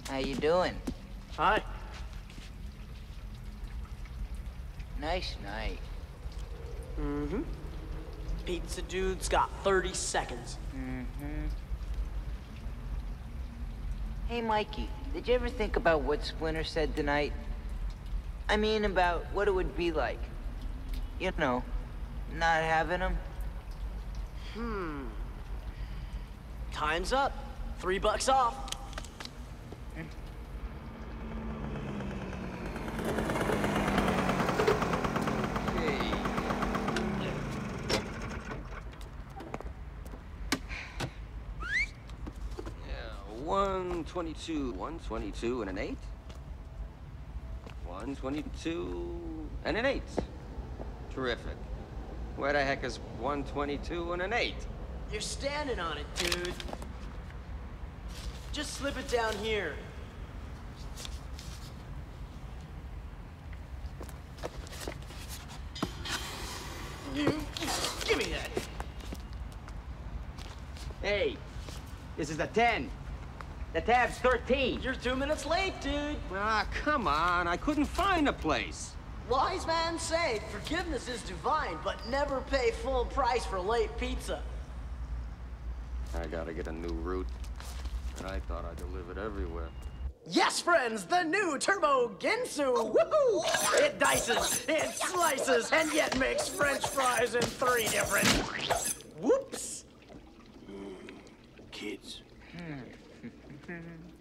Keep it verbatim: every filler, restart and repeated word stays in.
How you doing? Hi. Nice night. Mm-hmm. Pizza dude's got thirty seconds. Mm-hmm. Hey, Mikey, did you ever think about what Splinter said tonight? I mean, about what it would be like. You know, not having him. Hmm. Time's up. Three bucks off. one twenty-two, one twenty-two and an eight. one twenty-two and an eight. Terrific. Where the heck is one twenty-two and an eight? You're standing on it, dude. Just slip it down here. Give me that. Hey, this is a ten. The tab's thirteen. You're two minutes late, dude. Ah, come on. I couldn't find a place. Wise man say forgiveness is divine, but never pay full price for late pizza. I gotta get a new route. And I thought I delivered everywhere. Yes, friends, the new Turbo Ginsu! Woohoo! It dices, it slices, and yet makes French fries in three different... Whoops! Mm, kids.